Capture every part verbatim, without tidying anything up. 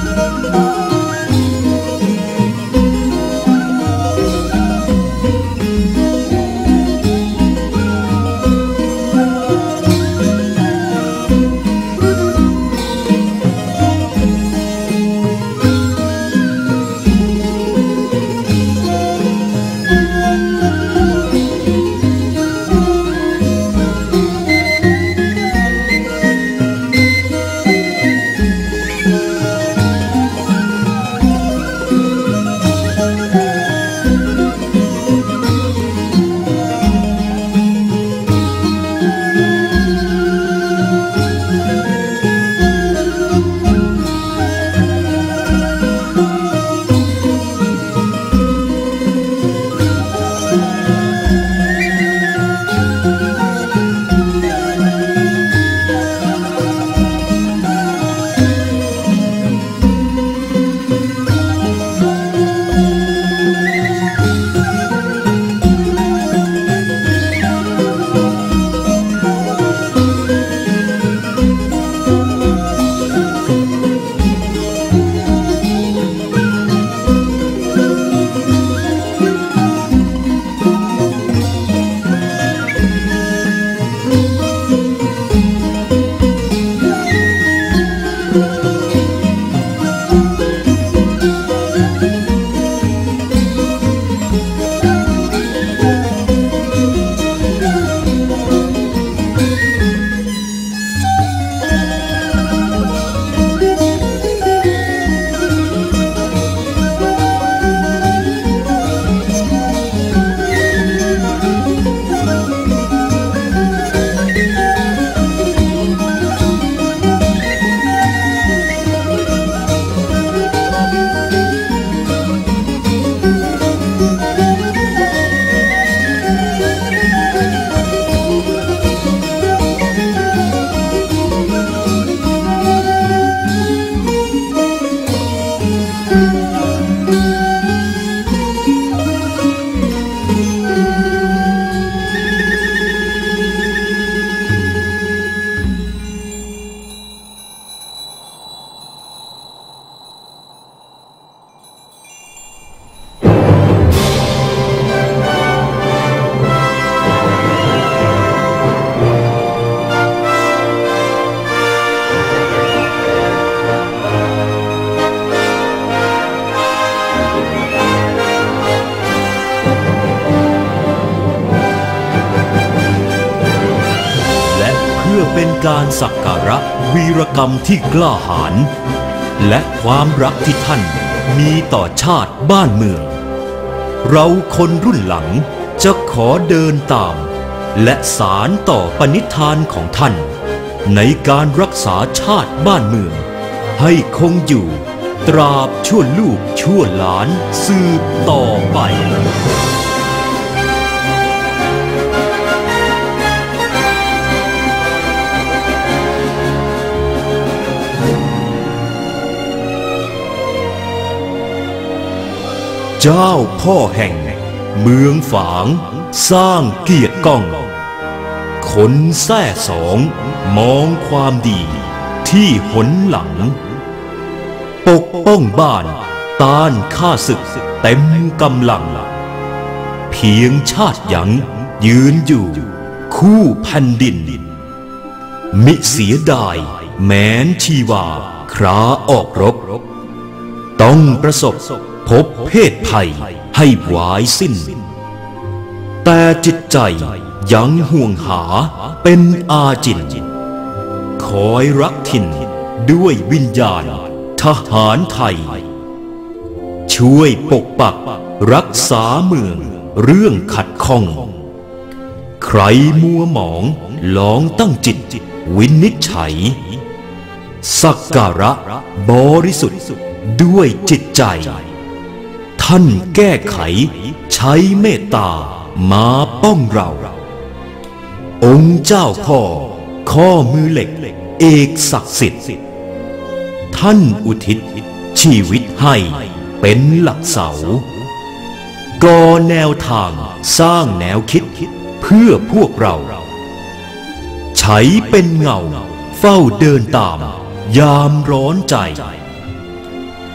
เป็นการสักการะวีรกรรมที่กล้าหาญและความรักที่ท่านมีต่อชาติบ้านเมืองเราคนรุ่นหลังจะขอเดินตามและสานต่อปณิธานของท่านในการรักษาชาติบ้านเมืองให้คงอยู่ตราบชั่วลูกชั่วหลานสืบต่อไปเจ้าพ่อแห่งเมืองฝางสร้างเกียรติก้องคนแท้สองมองความดีที่หนหลังปกป้องบ้านต้านข้าศึกเต็มกำลังเพียงชาติหยังยืนอยู่คู่แผ่นดินมิเสียดายแม้นชีวาคราออกรบต้องประสบพบเพศภัยให้วายสิ้นแต่จิตใจยังห่วงหาเป็นอาจินคอยรักถิ่นด้วยวิญญาณทหารไทยช่วยปกปักรักษาเมืองเรื่องขัดข้องใครมัวหมองลองตั้งจิตวินิจฉัยสักการะบริสุทธิ์ด้วยจิตใจท่านแก้ไขใช้เมตตามาป้องเราองค์เจ้าพ่อข้อมือเหล็กเอกศักดิ์สิทธิ์ท่านอุทิศชีวิตให้เป็นหลักเสาก่อแนวทางสร้างแนวคิดเพื่อพวกเราใช้เป็นเงาเฝ้าเดินตามยามร้อนใจ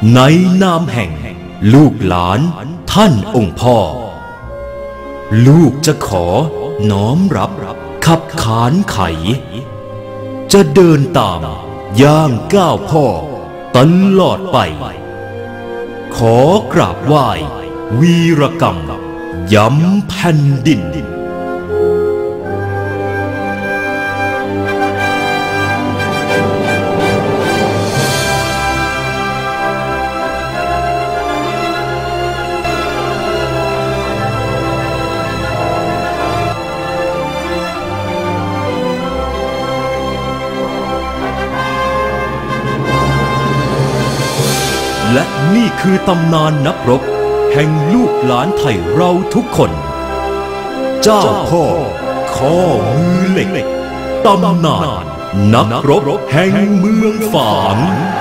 ในนามแห่งลูกหลานท่านองค์พ่อลูกจะขอน้อมรับขับขานไขจะเดินตามย่างก้าวพ่อตลอดไปขอกราบไหว้วีรกรรมย้ำแผ่นดินและนี่คือตำนานนักรบแห่งลูกหลานไทยเราทุกคนเจ้าพ่อข้อมือเหล็กตำนานนักรบแห่งเมืองฝาง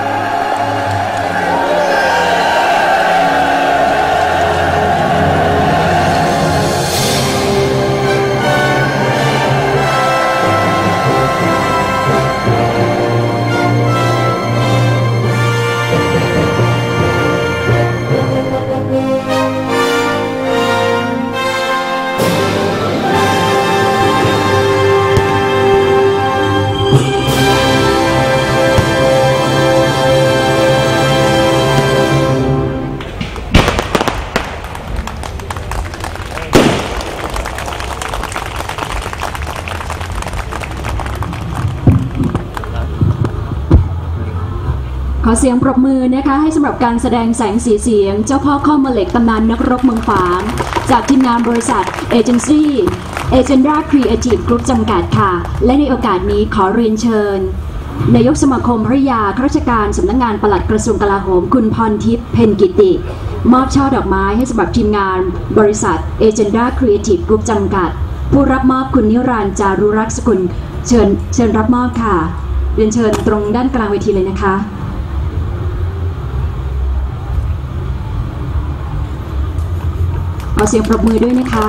ขอเสียงปรบมือนะคะให้สำหรับการแสดงแสงสีเสียงเจ้าพ่อข้อมือเหล็กตำนานนักรบเมืองฝางจากทีมงานบริษัทเอเจนซี่เอเจนดาครีเอทีฟกรุ๊ปจำกัดค่ะและในโอกาสนี้ขอเรียนเชิญนายกสมาคมภริยาข้าราชการสำนักงานปลัดกระทรวงกลาโหมคุณพรทิพย์เพ็ญกิติมอบช่อดอกไม้ให้สำหรับทีมงานบริษัทเอเจนดาครีเอทีฟกรุ๊ปจำกัดผู้รับมอบคุณนิรันดร์จารุรักษ์สกุลเชิญเชิญรับมอบค่ะเรียนเชิญตรงด้านกลางเวทีเลยนะคะขอเสียงปรบมือด้วยนะคะ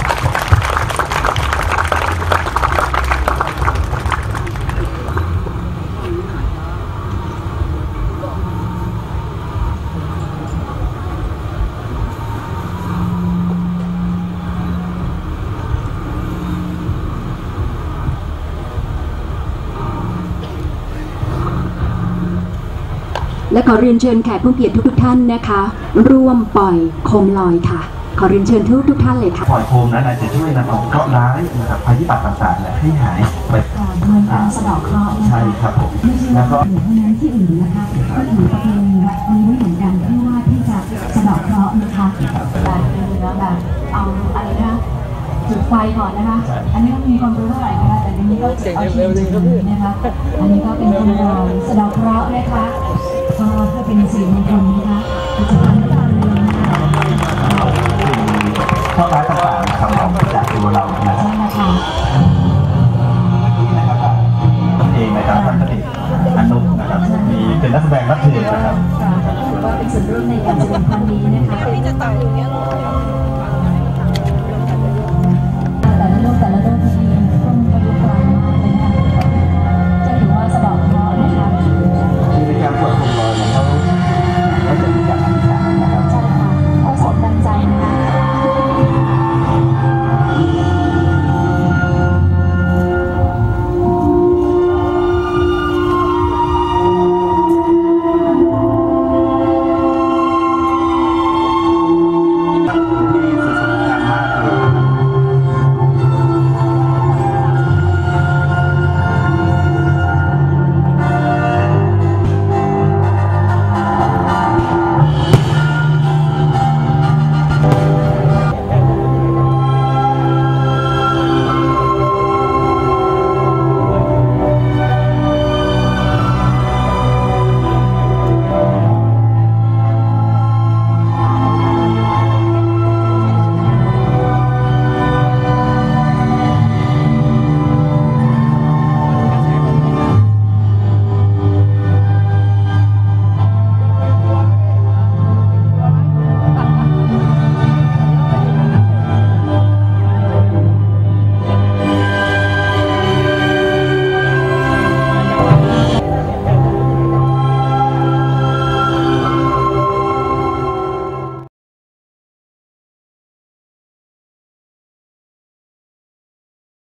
และขอเรียนเชิญแขกผู้เกียรติทุกๆท่านนะคะร่วมปล่อยโคมลอยค่ะขอเรียนเชิญทุกทุกท่านเลยค่ะปล่อยโคมนั้นอาจจะช่วยนำเอาเคราะห์ร้ายนะครับภัยพิบัติต่างๆเนี่ยให้หายไปด้วยการสะเดาะเคราะห์ใช่ครับผมแล้วก็เท่านั้นที่อื่นนะคะที่อื่นประเพณีวัดนี้ไม่เหมือนกันที่ว่าที่จะสะเดาะเคราะห์นะคะแบบดูแล้วแบบเอาอะไรนะจุดไฟก่อนนะคะอันนี้มีความรู้เท่าไหร่นะคะแต่ทีนี้ก็เอาเทียนจุดนะคะอันนี้ก็เป็นการสะเดาะเคราะห์นะคะก็เพื่อเป็นสิริมงคลนะคะกิจกรรมต่างๆเลยข้อร้ายต่างๆนะครับจากตัวเรานะครับนี่นะครับท่านเองนะครับท่านตติอนุนะครับมีเป็นนักแสดงรับเชิญนะครับถือว่าเป็นส่วนร่วมในการแสดงครั้งนี้นะคะ